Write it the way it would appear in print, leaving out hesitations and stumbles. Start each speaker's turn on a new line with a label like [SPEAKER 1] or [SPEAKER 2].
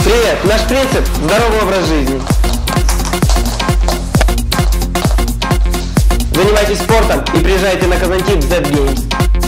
[SPEAKER 1] Привет! Наш принцип – здоровый образ жизни. Занимайтесь спортом и приезжайте на Казантип Z Games.